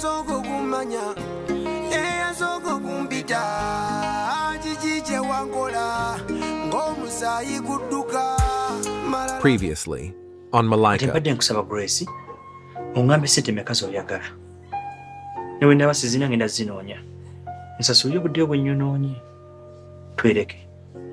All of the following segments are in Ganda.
Eyasoko kumanya, eyasoko kumpita, jijije wangola, ngomusayi kuduka. Previously on Malaika. Mbadde nkusaba Grace, ongambe sente mekazo oyagala. Newe ndaba sizina ngenda zinoonya. Nsasula obudde obwenyonoonye. Twereke.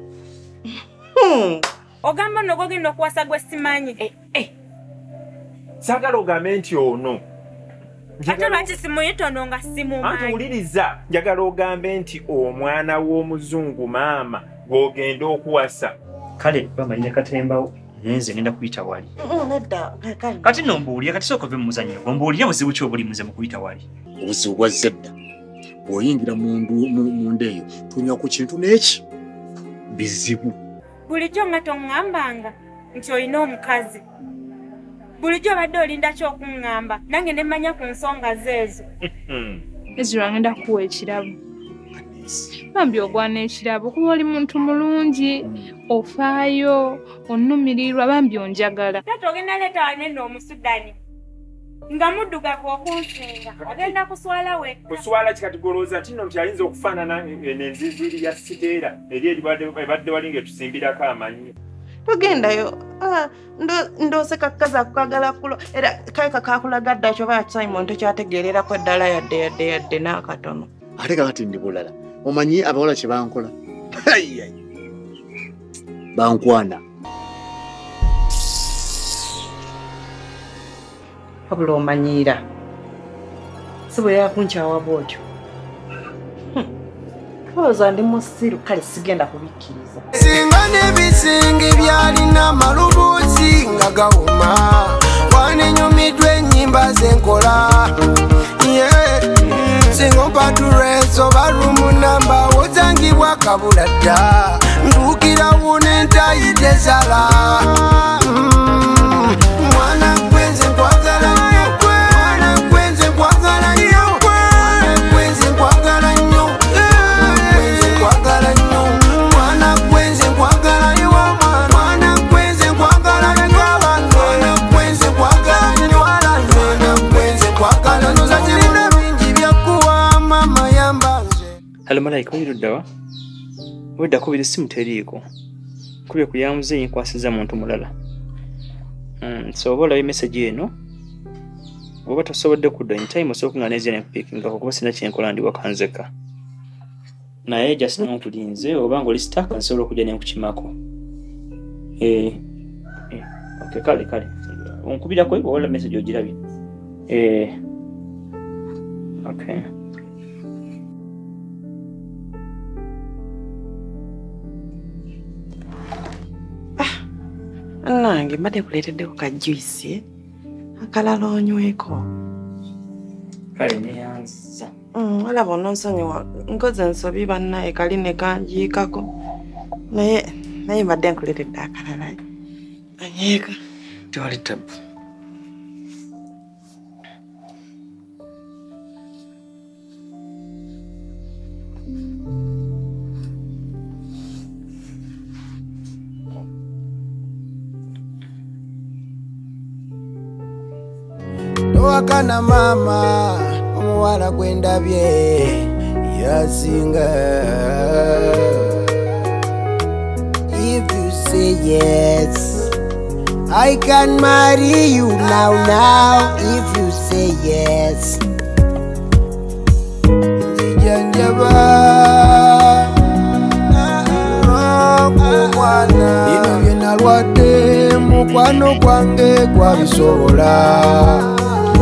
Ogamba nogogenda okuwasa gwe simanyi. Sagala ogambe nti ono. Ate lwaki simuyitono nga simumanyi. Antuwuliriza, njagala ogambe nti omwana w'omuzungu maama gw'ogenda okuwasa. Kale bamalire katembawo. Nze ngenda kuyita wali. Nedda, Kati nombuulira kati sooka ove mu muzannyo. Ombuulira buzibu ki obuli muze mu kuyita wali. Obuzibu bwa zedda. Bw'oyingira munda eyo tunywa ku kintu n'eki bizibu. Bulijjo nga toŋŋambanga nti olina omukazi. Bulijjo obadde olinda ky'okuŋŋamba nange ne mmanya ku nsonga zeezo. Ezra ngenda kuwa ekirabo. Bambi ogwana ekirabo kuba oli muntu mulungi, ofaayo, onnumirirwa, bambi onjagala. Taata ogenda leeta wanene omusudani. Nga muddugavu okunsinga, ogenda kuswala wekka. Kuswala kikatigolooza tino nti ayinza okufaanana n'enziiziiri ya Siteera eri ebadde wali ng'etusimbirako amannya. Togendayo. Ndose kakaza kukagala kulo era kaika kakulaga dda kyoba Simon tekyategeererako eddala yadde n'akatono. Ate kakati ndi bulala. Omanyi abawala kye bankola? Bankwana. Wabula omanyiira. Si bwe yakunkyawa bw'otyo. Lowooza ndi musiru kale sigenda kubikkiriza. Singa n'ebisingi byalina amalubuuzi nga gawuma, wanenyumiddwa ennyimba zenkola. Singa opatureso balumu namba wozangibwa kabula dda, ntuukira wune ntayite sala. Mwana gwenze nkwagala nnyo, mwana gwenze nkwagala nnyo, mwana gwenze nkwagala nnyo, gwenze nkwagala nnyo, mwana gwenze nkwagala nnyo, mwana gwenze nkwagala nnyo, mwana gwenze nkwagala nnyo, mwana gwenze nkwagala nnyo, zazirina bingi byakuwa mama yambanze. Hello Malaika, oyiruddawa? Wedda kubiri simu teriiko. Kubye kuyamuze nkwasiza muntu mulala. So oba olaba message eno oba tosobodde kudda in time osooka nga neezira nekupikingako kuba sina kyenkola ndi wakanzeka naye just nontulinze oba ng'oli stuck nsobola okujja nenkukimako. Okay, kale onkubirako oba olaba message ogirabye. Okay. Nange mbadde kuleeteddeko ka juice akalala onyweko. Kale neyanza. Olaba ononsonyiwa nkoze ensobi bannaye kali ne kanjiikako. Naye mbadde nkuleetedde akalala. Anyeeka. Tewali tabu. Wakana mama omuwala gwendabye yasinga. If you say yes, I can marry you now. If you say yes, nzijanjaba kumwana bino byenalwadde mukwano gwange gwabisobola.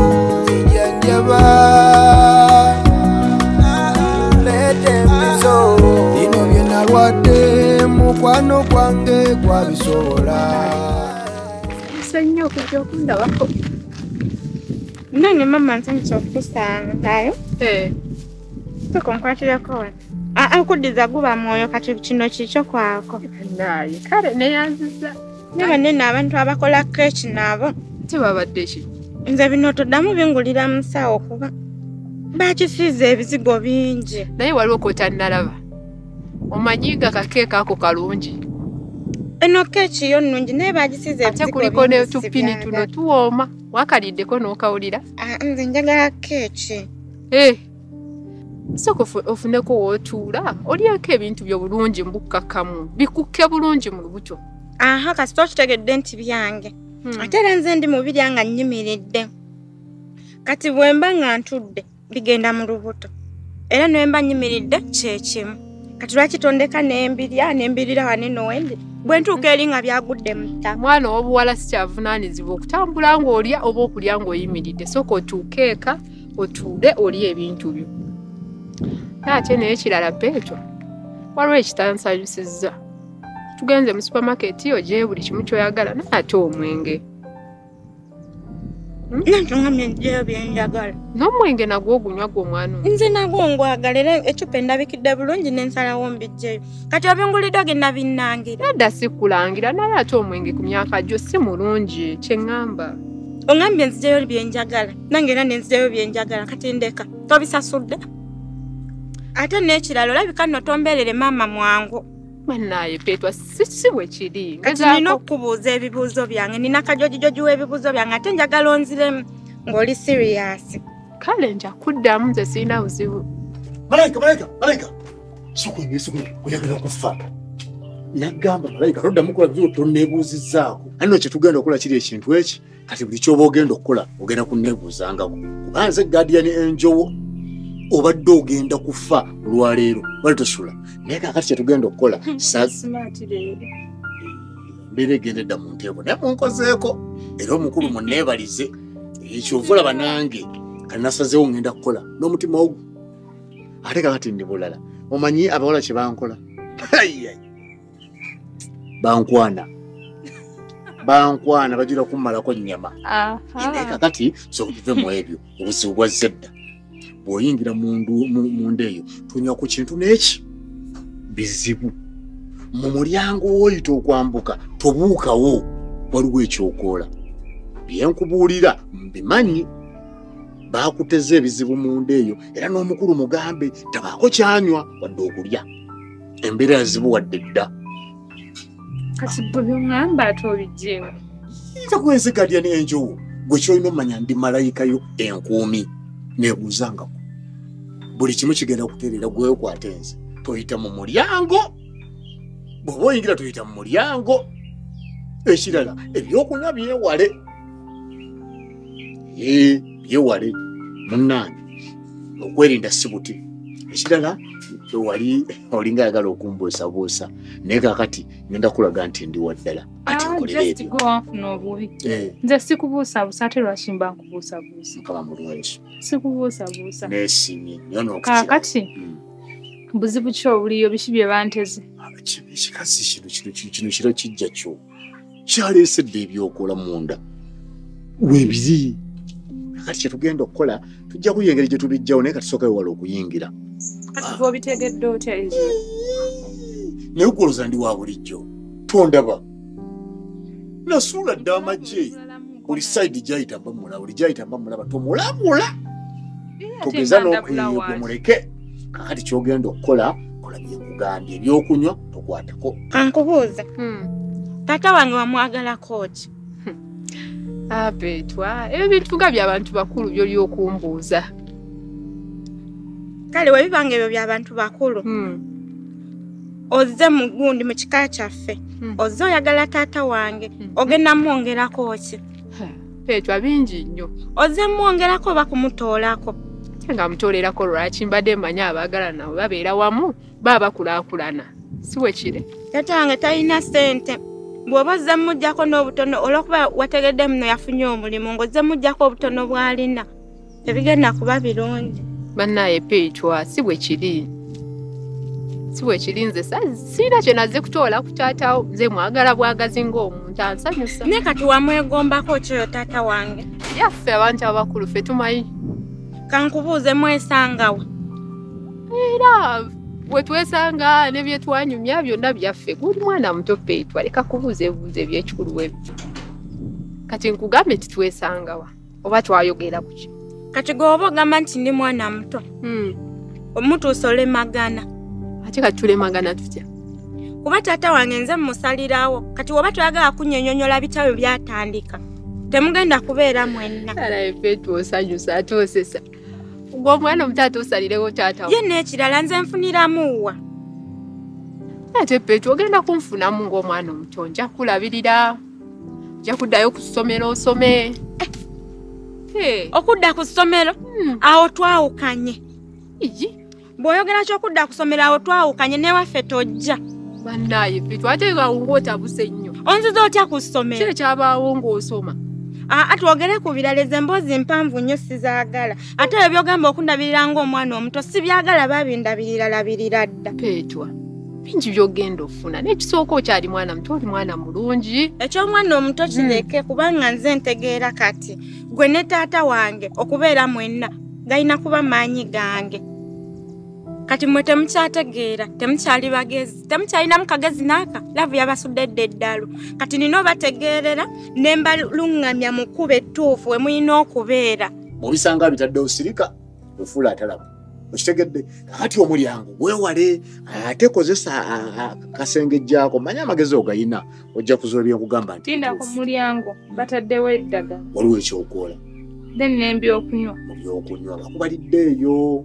Lete mbizo bino byenalwadde mukwano gwange gwabisobola. Nsonyiwa okujja okundabako. Nange mama nsanyusa okukusangayo. Tokonkwatirako wano. Nkuddiza guba mwoyo kati kino kikyo kwako. Naye kale neyanziza. Ne banene abantu abakola keeki nabo. Tebabadde ki? Nze bino toddamu bingulira musawo kuba bakisiiza ebizigo bingi. Naye waliwo kotannalaba. Omanyiga kakeeka ako kalungi. Eno keeki yo nnungi naye bagisiiza ebizigo bingi. Ate kuliko n'etupini tuno tuwooma. Wakaliddeko n'okawulira. Nze njagala keeki. Soko ofuneko wootuula olyeko ebintu byo bulungi mbukakamu bikukke bulungi mu lubuto. Aha kasito kitegedde nti byange. Ate era nze ndi mu biryanga nnyimiridde. Kati bwemba nga ntudde bigenda mu lubuto. Era nwemba nnyimiridde kyekimu. Kati lwaki tondeka n'embirira waneno wende bwe ntuuka eri nga byagudde mu ttaka. Mwana w'obuwala sikyavunaanyizibwa okutambula ng'olya oba okulya ng'oyimiridde. Sooka otuuke eka otuule olya ebintu byo. Ate naye kirala Petro waliwo ekitansanyusizza. Tugenze mu supermarket ogye buli kimu ky'oyagala naye ate omwenge. Nantungamye njyeyo byenjagala. N'omwenge nagwo ogunywa gwo mwana. Nze nagwo ngwagala era ecupa endabikidde bulungi n'ensalawo mbijjeyo. Kati obingulidde ogenda binnangira. Edda sikulangira naye ate omwenge ku myaka gyo si mulungi kye ŋŋamba. Ongambye nzijeyo byenjagala nange era nenzijeyo byenjagala kati ndeka tobisasudde. Ate n'ekirala olabika nno tombeerere maama mwangu. Naye Petro si bwe kiri. Kati nina okubuuza ebibuuzo byange nina kajojijoji w'ebibuuzo byange ate njagala onziremu ng'oli serious. Kale nja kuddamu nze sirina buzibu. Malayika sukunye oyagala okufa. Nagamba Malayika toddamu kola byo tonneebuuzizzaako. Anno kye tugenda okukola kiri ekintu eki kati buli ky'oba ogenda okukola ogenda kunneebuuzangako. Kuba nze Guardian Angel obadde ogenda kufa olwaleero bali tosula naye kakati kyetugenda okukola mbeera egendedda mu nteeko naye munkozeeko era omukulu munneebalize ekyovula banange kati nasazeewo ngenda kukola n'omutima ogu ate kakati ndi bulala omanyi abawala kye bankola bankwana bajira kummalako nnyama naye kakati sokutuve mu ebyo obuzibu bwa zedda bw'oyingira munda eyo tunywa ku kintu n'eki bizibu mu mulyango w'oyita okwambuka tobuukawo waliwo ekyokoola byenkubuulira mbimanyi baakuteza ebizibu munda eyo era n'omukulu mugambe tabaako kyanywa wadde okulya embeera yazibu wadde dda kati bwe byongamba ate obijjeewo ntakuwenze Guardian Angel gwe kyolina omanya ndi malayikayo enkuumi neebuuzangako buli kimu kigenda kutereera gwekwate nze toyita mu mulyango bw'oba oyingira toyita mu mulyango ekirala ebyokunywa byewale byewale munnange okwerinda si buti ekirala wali olinga ayagala okumbuusabuusa naye kakati ngenda kulaga nti ndi waddala ati nkolera ebyo nze sikubuusabuusa ate lwaki mba nkubuusabuusa mukama mulweso sikubuusabuusa neesimye kakati buzibu ki obuliyo biki bye banteze ekikazi kino kiro kijja kyo kyaleesedde ebyokola munda webiri kati kyetugenda okukola tujja kuyo engeri gye tubijjawo naye katusookayo wala okuyingira kati gwobitegedde otya ezo naye ogoloza ndi wa bulijjo tondaba nasuula dda amagye buli sayidi gyayita mbamulaba buli gyayita mbamulaba tomulamula togeza n'okuyigwe muleke kakati kyogenda okukola kola byekugambye ebyokunywa tokwatako kankubuuza taata wange wamwagalako ki Petwa ebintu nga by'abantu bakulu by'oli okumbuuza kale webibanga ebyo by'abantu bakulu ozze mu gundi mu kika kyaffe ozze oyagala taata wange ogenda mwongerako ki Petwa bingi nnyo ozze mwongerako oba kumutoolako nga mutolerako lwaki mbadde mmanyi abaagala nabo babeera wamu baba bakulaakulana si bwe kiri taata wange talina ssente bw'oba ozze mujjako n'obutono olw'okuba wategedde muno yafunye omulimu ng'ozze mujjako obutono bw'alina tebigenda kuba birungi bannaye Petwa si bwe kiri nze sirina kye nazze kutoola ku taatawo nze mwagala bwagazi ng'omuntu ansanyusa naye kati wamwegombako kyoyo taata wange yaffe abantu abakulu ffe tumanyi kankubuuze mwesangawa era bwe twesanga ne bye twanyumya byonna byaffe guli mwana muto Petwa leka kubuuza ebibuuzo ebyekikulu bwebyo kati nkugambye titwesangawa oba twayogera ku ki kati gweoba ogamba nti ndi mwana muto omutuusa olemagana ate kati tulemagana tutya kuba taata wange nze mmusalirawo kati woba toyagala kunnyonnyola bitabo byatandika temugenda kubeera mwenna alaye Petwa osanyusa ate osesa Ng'omwana omutaata osalirewo taata ye n'ekirala nze nfuniramuwa ate Petro ogenda kunfunamu ng'omwana omuto nja kulabirira nja kuddayo ku ssomero osome okudda ku ssomero awo twawukanye bw'oyogera ky'okudda ku ssomero awo twawukanye newaffe tojja bannaye Petro ate ng'otabuse nnyo onziza otya ku ssomero ki ekyabaawo ng'osoma twogere ku birala ezo emboozi mpanvu nnyo sizaagala ate ebyo by'ogamba okundabirira ng'omwana omuto si byagala babindabirira labirira dda Petro bingi by'ogenda ofuna n'ekisooka okyali mwana muto oli mwana mulungi eky'omwana omuto kireke kubanga nze ntegeera kati gwe ne taata wange okubeera mwenna galina kuba maanyi gange kati mwe temukyategeera temukyali bagezi temukyalinamu kagezi n'aka lavu yabasudde eddalu kati nina obategeerera ne mbaluŋŋamya mu kkuba ettuufu we mulina okubeera bw'obisanga bitaddewo sirika ofuula atalamu okitegedde kati omulyango weewale ate kozesa kasengejjaako manya amagezi ogayina ojja kuzola byokugamba nti tinda ku mulyango bataddewo eddaga waliwo ekyokola then n'ebyokunywa bakubalidde eyo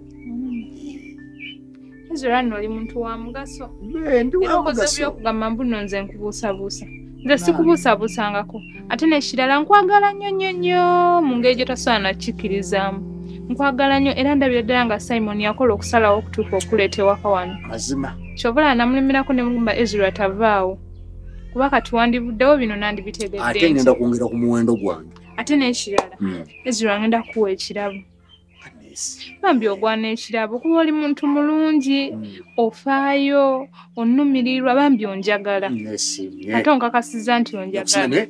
Ezra noli muntu wa mugaso ndi wa mugaso byokugamba mbuno nze nkubuusabuusa nze sikubuusabuusangako ate n'ekirala nkwagala nnyo mu ngeri gye tasobola nakikirizaamu nkwagala nnyo era ndabira ddala nga Simon yakola okusalawo okutuuka okuleeta ewaka wano mazima kyobala namulemerako ne mugamba Ezra tavaawo kuba kati wandivuddewo bino nandibitegeedde ate ngenda kwongera ku muwendo gwange ate n'ekirala Ezra ngenda kuwa ekirabo bambi ogwana ekirabo kuba oli muntu mulungi ofaayo onnumirirwa bambi onjagala ate onkakasiza nti onjagala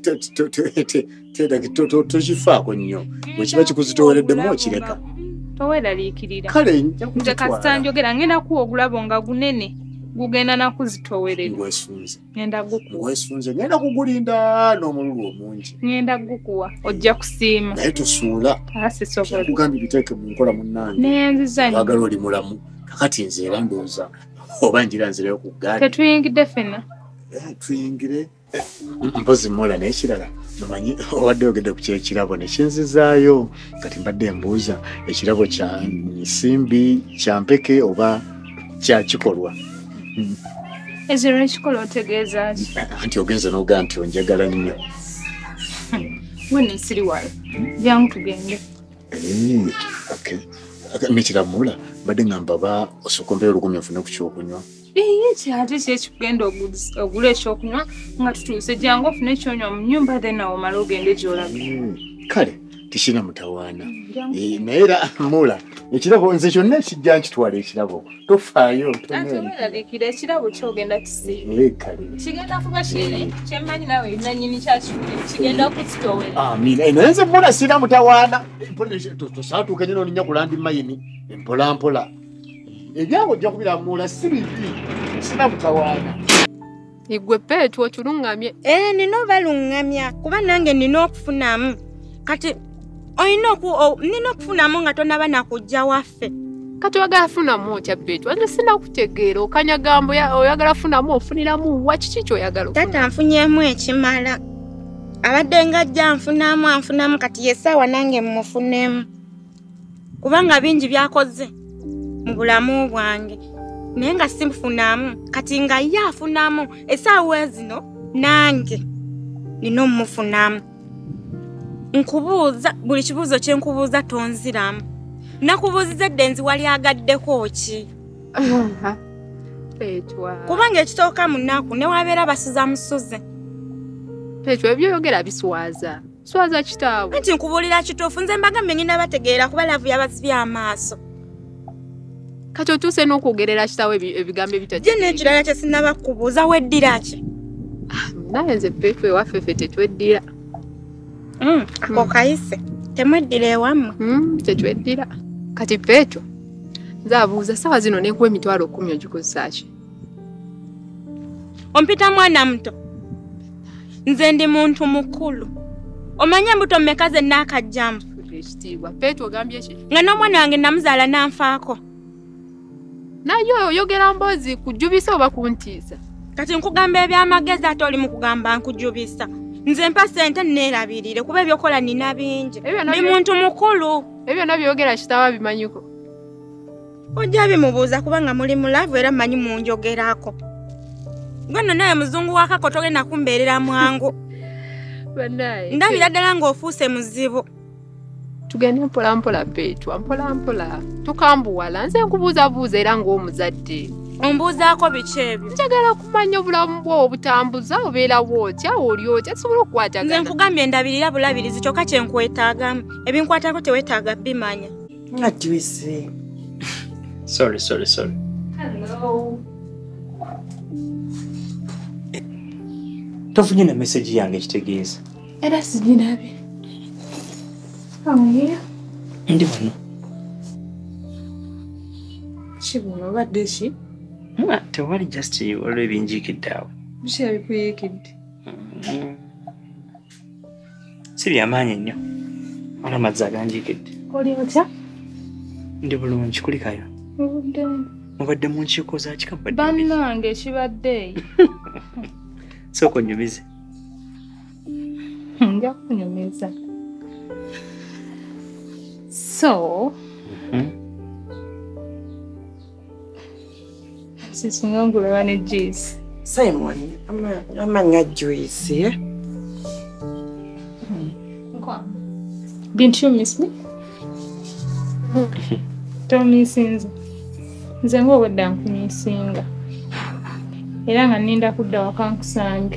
tokifaako nnyo bwekiba kikuzitowereddemu okireka toweraliikirira kale nze kasita njogera ngenda kuwa ogulabo nga gunene gugenda nakuzitowerera ngwesunze ngenda kugulinda n'omululu omungi ngenda gukuwa ojja kusiima naye tosuula kugambye biteeke mu nkola munnange neyanziza bagala oli mulamu kakati nze era ndowooza oba njira nzireyo ku ggaali tetuyingidde ffenna tuyingire mpozi mola n'ekirala nomanyi obadde ogedde ku kyekirabo nekinzizaayo kati mbadde mbuuza ekirabo kya nsimbi kya mpeke oba kya kikolwa Ezra ekikola otegeeza ki anti ogenza n'ogamba nti onjagala nnyo wene nsiri wala jangu tugende nekiramula mbadde ngamba ba osokombera olukumi ofune ku kyokunywa kyate kyekigenda ogula ekyokunywa nga tutuuse jangu ofune ekyonywa mu nnyumba then awo mala ogende gy'olaga kale tikina mutawaana naye era mula ekirabo nze kyonna ekijja nkitwala ekirabo tofaayo toweraliikira ekirabo kyogenda kale kigenda kuba kyemmanyi nawe nanyini kigenda kukitowera naye nze mula sina mutawaana tosaatuuka nyo noninnya kulandi mayini empolampola ebyange ojja kubira mula sibiti sina mutawaana igwe Petro otuluŋŋamye nina obaluŋŋamya kuba nange nina okufunamu kati nina okufunamu nga tonaba nakujja waffe kati oyagala funamu otya Petro nze sinakutegeera okanyagambo oyagala funamu ofuniramu wa kiki kyoyagala tata nfunyemu ekimala abadde nga ajja anfunamu kati yesaawa nange mmufunemu kubanga bingi byakoze mu bulamu bwange naye nga simufunamu kati nga ye afunamu esaawa zino nange nina omumufunamu nkubuuza buli kibuuzo kye nkubuuza tonziramu nakubuuziza edde nziwali agaddeko ki kubanga ekisooka mu nnaku ne wabeera basuza musuze Petro ebyoyogera biswaza kitaawo anti nkubuulira kituufu nze mbagambe ngenda bategeera kuba lavu yabazibya amaaso kati otuuse n'okwogerera kitaawo ebigambo ebitajja je n'ekirala kye sinaba kukubuuza weddira ki naye nze Petro ewaffe ffe tetweddira ako kayise temweddira ewammwe tetweddira kati Petro nze abuuza sawa zino nenkuwa emitwalo 10 ogikozesa ki ompita mwana muto nze ndi muntu mukulu omanye mbuto mmeka ze naakajjamu ekitiibwa Petro ogambye ki nga n'omwana wange namuzaala nanfaako naye oyogera mboozi kujjubisa oba kuntiisa kati nkugamba ebyamagezi ate oli mu kugamba nkujjubisa nze mpa ssente neerabirire kuba ebyokola nina bingi ndi muntu mukulu ebyo nabyogera kitaba bimanyiko. Ojja bimubuuza kubanga muli mulavu era mmanyi munjogerako. Gwe naye muzungu wa Kakoto genda kumbeerera mwangu. Banaye. Ndabira ddala ng'ofuuse muzibu. Tugende mpolampola Peetwa, mpolampola. Tukambuwala, nze nkubuuzabuuza era ng'omuzadde. Ombuuzaako biki ebyo? Njagala kumanya obulamu bwo obutambuza obeera bw'otya oli otya tusobole okukwatagana. Nze nkugambye ndabirira bulabirizi kyokka kye nkwetaagamu. Ebinkwatako teweetaaga bimanya. Nga Joyce. Sorry. Hello. Tofunye na message yange kitegeeza. Era sijinabe. Amuye. Ndi wano. Kibuno badde ki? Tewali just olw'ebinjikidde awo. Biki ebikuyikidde? Si byamaanyi nnyo. Wala amazzi aganjikidde. Oli otya? Ndi bulungi kulikayo. Obudde. Mubadde mu nkiiko za kika mubadde. Bannange kibadde. Sooka onyumize. Nja kunyumiza. So. Sisinga nkulaba ne Joyce. Simon, amanya Joyce. Didn't you miss me? Tell me since. Nze ng'obadde nkumisinga. Era nga nninda kudda waka nkusange.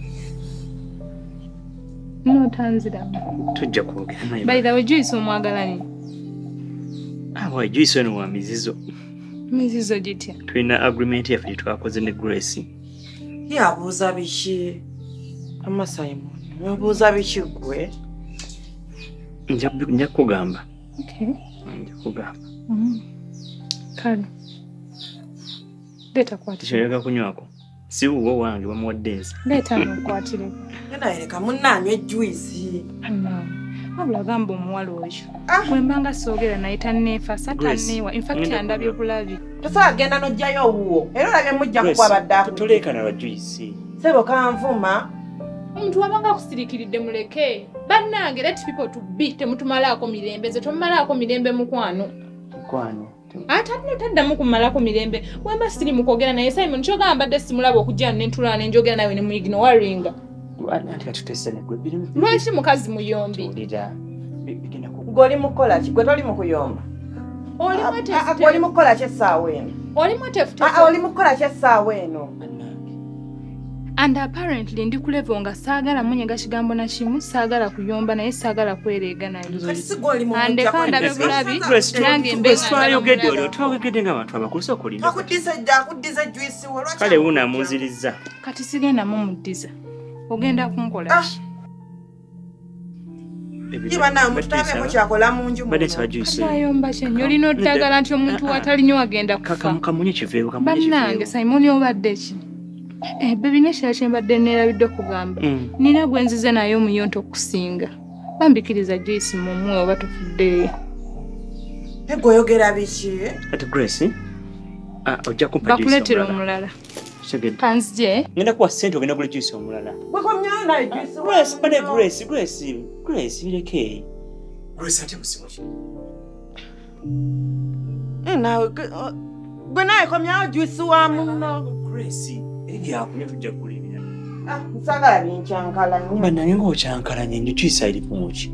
N'otanziramu. Tujja kwogera naye. By the way, Joyce omwagala nnyo. Awa Joyce ono wa mizizo. Mizizo gitya? Tulina agreement yaffe gye twakoze ne Grace. Yabuuza biki? Ama Simon, yabuuza biki gwe? Nja kugamba. Okay. Nja kugamba. Kale. Leta kwatira. Tishoyaga kunywako. Si uwo wange bamuwadde ensi. Leta nkwatire. Nena ereka munnanywe Joyce. Wabula gamba omuwala oyo. Bwe mbanga soogera naye tanneefa satanneewa. In fact andabye bulabi. Tosobola genda n'ojjayo owuwo. Era olabye mujja kukwabadde ako. Toleekana lwa Joyce. Sebo kanvuma. Omuntu wabanga akusirikiridde muleke. Bannange let people to be temutumalaako mirembe. Nze tomumalaako mirembe mukwano. Mukwano. Taddamu kumalako mirembe. Wemba siri mukwogera naye Simon kyogamba mbadde simulaba okujja n'entula n'enjogera nawe ne muignoringa. Lwaki mukazi muyombi? Goli mukola ki? Gwe toli mukuyomba. Oli mukola ki essaawa eno? Oli mwetefu. Oli mukola ki essaawa eno? And apparently ndi kulevo nga saagala munyega kigambo na kimu, saagala kuyomba naye saagala kwereega naye. Kati si gw'oli mu ande kanda bebulabi nange twayogedde olwo twogedde ng'abantu abakulu sooka olinda. Akuddiza Joyce wo lwaki? Kale wuuna munziriza. Kati sigenda mumuddiza. Ogenda kunkola ki? Jiba nawe mutabeeko kyakola mu nju muno. Kayomba kyenyo olina oddagala nti omuntu watalinyo agenda kufa. Kamunye kiveewo kamunye kiveewo. Bannange Simon obadde ki? Bebi n'ekirala kye mbadde neerabidde okugamba. Nina gwe nzize naye omuyonto okusinga. Bambikiriza Joyce mumwe oba tufuddeyo. Gwe oyogera biki? Kati Grace, ojja kumpa Joyce bakuleetera omulala. Kanzije? Ngenda kuwa ssente ogenda gula Joyce omulala. Wekomyayo naye Joyce. Grace, bane Grace, bireke. Grace ate musimu ki? Naawe gwe nawe komyayo Joyce wa muno. Grace, ebyakulya tujja kulibira. Nsagala byenkyankalanya. Bannange ng'okyankalanya nnyo Joyce ali ku muki.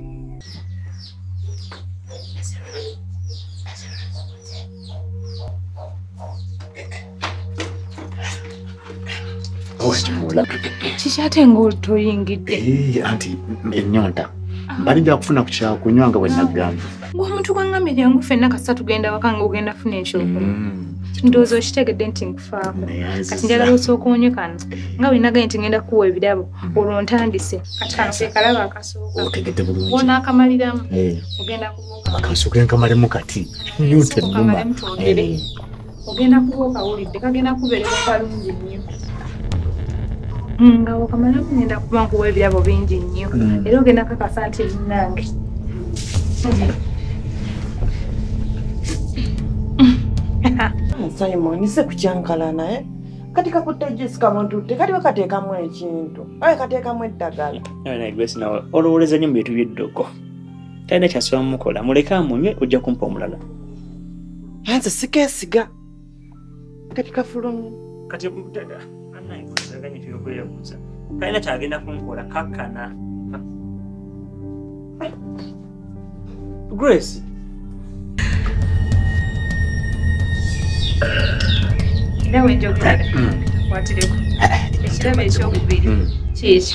Kiki ng'otoyingidde? Anti ennyonta. Mbalidde kufuna ku kyakunywa nga bwe nagamba. Omuntu gwangambye yangu ffenna kasita tugenda waka ng'ogenda funa ekyokunywa. Ndowooza okitegedde nti nkufaako. Kati njagala osooka onywe kano. Nga bwe nagaye nti ngenda kuwa ebirabo olwo ntandise. Kati kano ke kalaba akasooka. Otegedde bulungi. Wona akamaliramu. Ogenda kubuuka. Akasooka nkamalemu kati. Nyute nnuma. Ogenda kubuuka wulidde kagenda kubeerera kalungi nnyo. Nga okamala kugenda kuba nkuwa ebirabo bingi nnyo. Era ogenda kakasa nti munnange. Simon, se kukyankala naye. Kati kakutte Jessica muntu tekali bakateekamu ekintu. Aye kateekamu eddagala. Naye Grace nawe olowoleza nnyo mu bintu by'eddogo. talina kyasobola mukola muleke amunywe ojja kumpa omulala nze sikeesiga kati kafulumye kati talina kyagenda kunkola kakkana Grace nawe njogera kwatireko ekirabo ekyokubiri kiekyo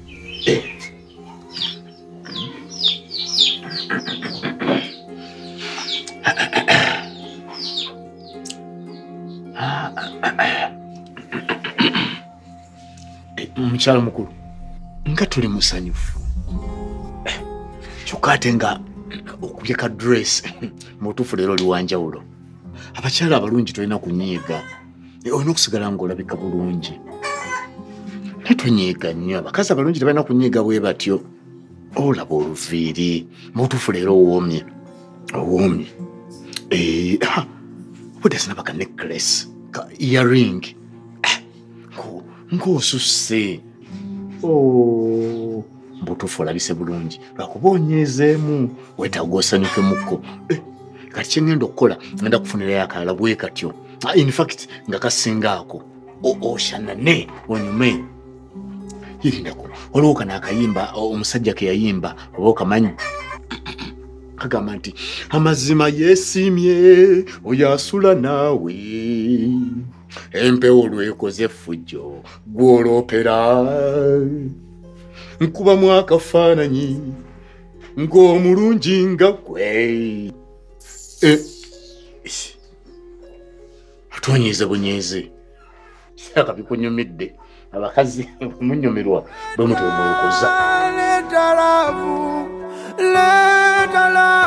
mukyala mukulu nga tuli musanyufu kyokka ate nga okubye ka dress mutuufu leero oli wanjawulo abakyala abalungi tolina kunyiiga olina okusigala ng'olabika bulungi netonyiiga nnyo abakazi abalungi tebalina kunyiiga bwe batyo olaba oluviiri mutuufu leero owoomye obudde sinaba ka necklace ka earring ng'osusse mbutuufu olabise bulungi lwakuba onyeezeemu weetaaga osanyukemukko kati kyengenda okukola ngenda kufunirayo akalala bwe katyo infact nga kasingaako oshanane onyume yirindako waliwo kana akayimba omusajja ke yayimba oba okamanyi kagamba nti amazima yeesimye oyo asula naawe empewo lwekoze effujjo gw'oloopera nkubamu akafaananyi ng'omulungi nga gwe atonyiize bunyiizi saka bikunyumidde abakazi munyumirwa bwe mutwe mwekoza